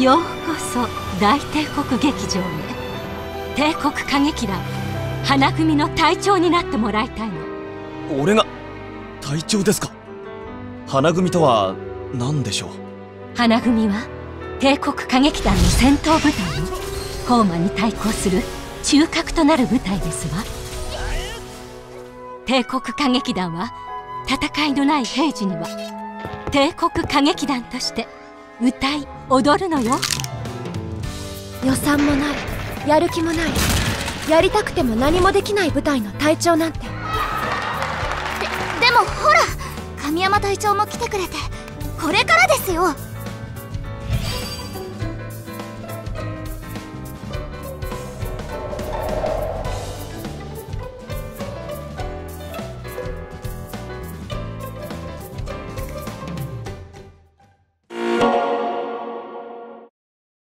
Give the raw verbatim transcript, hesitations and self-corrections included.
ようこそ大帝国劇場へ。帝国歌劇団花組の隊長になってもらいたいの。 俺が隊長ですか？花組とは何でしょう？ 花組は帝国歌劇団の戦闘部隊のホーマに対抗する中核となる部隊ですわ。帝国歌劇団は戦いのない平時には帝国歌劇団として歌い踊るのよ。 予算もない、やる気もない、やりたくても何もできない部隊の隊長なんて。で、 でもほら、神山隊長も来てくれて、これからですよ。